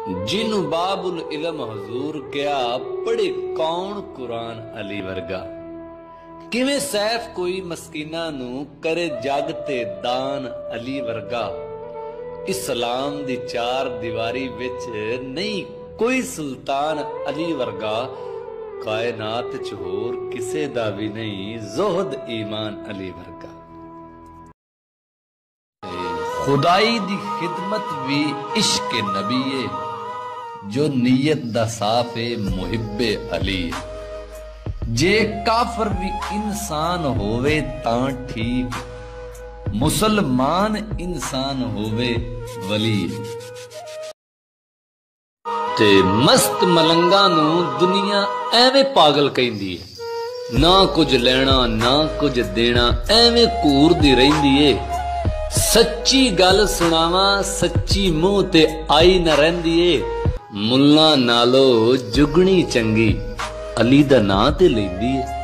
जिन्हू बाबुल इलम हजूर क्या पढ़े कौन कुरान अली वर्गा। किवें सैफ कोई मस्कीना नू करे जग ते दान अली वर्गा। इस्लाम दी चार दीवारी विच नहीं कोई सुल्तान अली वर्गा। कायनात च होर किसे दा भी नहीं जोहद ईमान अली वर्गा। खुदाई दी खिदमत भी इश्क नबी है, जो नीयत दा साफ है मुहिब्बे अली। जे काफर भी इंसान होवे तां ठीक, मुसलमान इंसान होवे वली। ते मस्त मलंगा नू दुनिया एवें पागल कहंदी है, ना कुछ लेना ना कुछ देना एवें घूरदी रहिंदी है। सच्ची गल सुनावा सच्ची मुंह ते आई न रहिंदी है। मुल्ला नालो जुगनी चंगी अली दा नां ते लैंदी है।